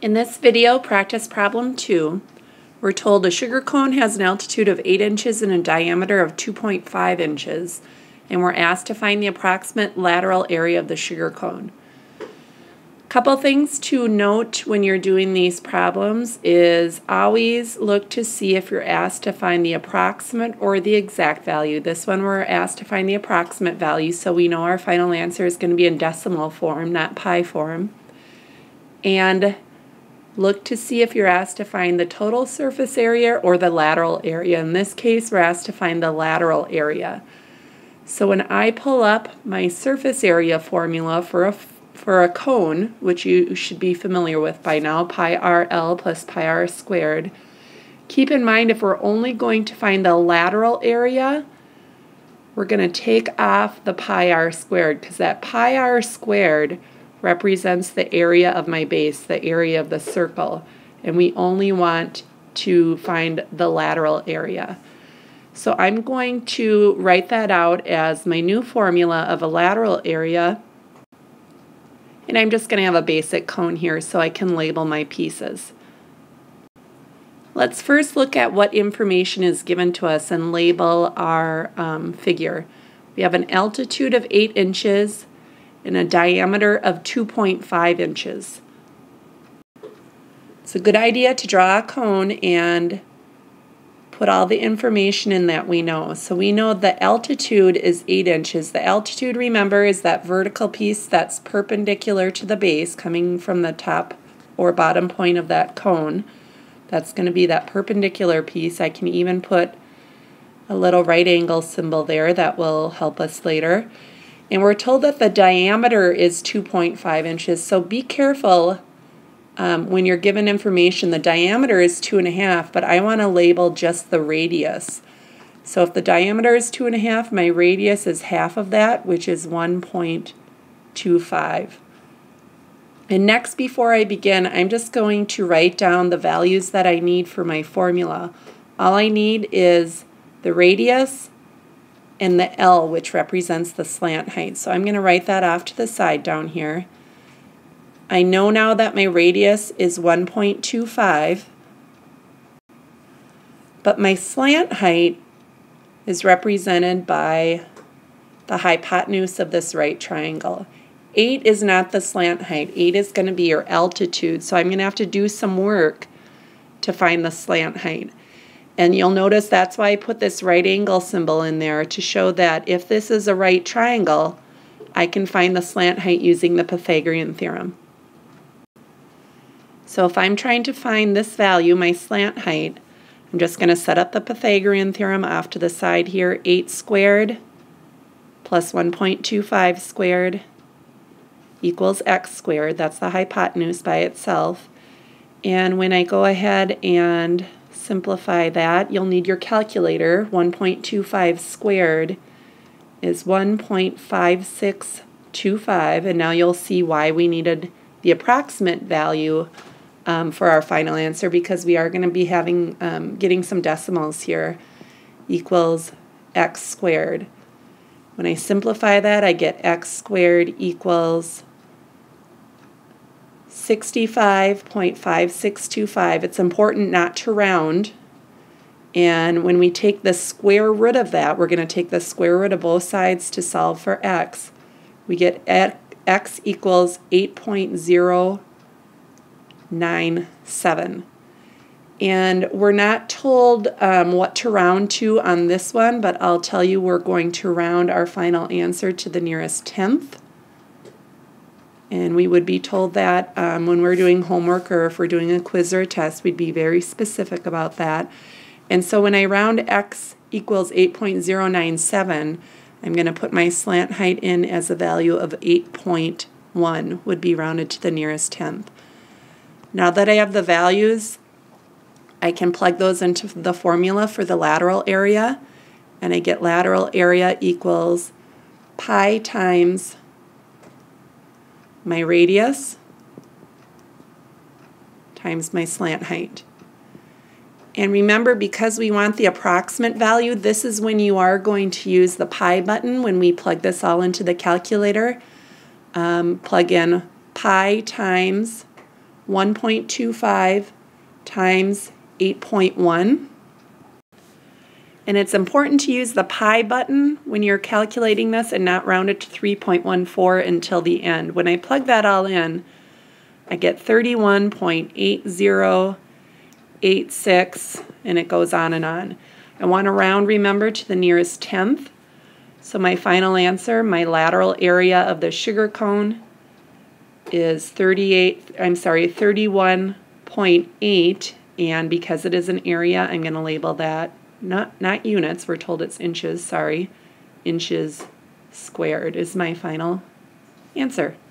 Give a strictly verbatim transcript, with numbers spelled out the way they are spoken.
In this video, practice problem two, we're told a sugar cone has an altitude of eight inches and a diameter of two point five inches, and we're asked to find the approximate lateral area of the sugar cone. Couple things to note when you're doing these problems is always look to see if you're asked to find the approximate or the exact value. This one we're asked to find the approximate value, so we know our final answer is going to be in decimal form, not pi form. And look to see if you're asked to find the total surface area or the lateral area. In this case, we're asked to find the lateral area. So when I pull up my surface area formula for a, for a cone, which you should be familiar with by now, pi r L plus pi r squared, keep in mind if we're only going to find the lateral area, we're going to take off the pi r squared, because that pi r squared represents the area of my base, the area of the circle, and we only want to find the lateral area. So I'm going to write that out as my new formula of a lateral area, and I'm just going to have a basic cone here so I can label my pieces. Let's first look at what information is given to us and label our um, figure. We have an altitude of eight inches and a diameter of two point five inches. It's a good idea to draw a cone and put all the information in that we know. So we know the altitude is eight inches. The altitude, remember, is that vertical piece that's perpendicular to the base coming from the top or bottom point of that cone. That's going to be that perpendicular piece. I can even put a little right angle symbol there that will help us later. And we're told that the diameter is two point five inches, so be careful um, when you're given information. The diameter is two and a half, but I want to label just the radius. So if the diameter is two and a half, my radius is half of that, which is one point two five. And next, before I begin, I'm just going to write down the values that I need for my formula. All I need is the radius and the L, which represents the slant height. So I'm going to write that off to the side down here. I know now that my radius is one point two five, but my slant height is represented by the hypotenuse of this right triangle. eight is not the slant height. eight is going to be your altitude, so I'm going to have to do some work to find the slant height. And you'll notice that's why I put this right angle symbol in there, to show that if this is a right triangle, I can find the slant height using the Pythagorean theorem. So if I'm trying to find this value, my slant height, I'm just going to set up the Pythagorean theorem off to the side here. eight squared plus one point two five squared equals x squared. That's the hypotenuse by itself. And when I go ahead and simplify that, you'll need your calculator. one point two five squared is one point five six two five, and now you'll see why we needed the approximate value um, for our final answer, because we are going to be having um, getting some decimals here. Equals x squared. When I simplify that, I get x squared equals sixty-five point five six two five. It's important not to round, and when we take the square root of that, we're going to take the square root of both sides to solve for x. We get x equals eight point zero nine seven. And we're not told um, what to round to on this one, but I'll tell you we're going to round our final answer to the nearest tenth. And we would be told that um, when we're doing homework, or if we're doing a quiz or a test, we'd be very specific about that. And so when I round x equals eight point zero nine seven, I'm going to put my slant height in as a value of eight point one, would be rounded to the nearest tenth. Now that I have the values, I can plug those into the formula for the lateral area, and I get lateral area equals pi times my radius times my slant height. And remember, because we want the approximate value, this is when you are going to use the pi button when we plug this all into the calculator. Um, plug in pi times one point two five times eight point one. And it's important to use the pi button when you're calculating this and not round it to three point one four until the end. When I plug that all in, I get thirty-one point eight zero eight six, and it goes on and on. I want to round, remember, to the nearest tenth. So my final answer, my lateral area of the sugar cone is thirty-eight, I'm sorry, thirty-one point eight, and because it is an area, I'm going to label that not not units, we're told it's inches, sorry, inches squared is my final answer.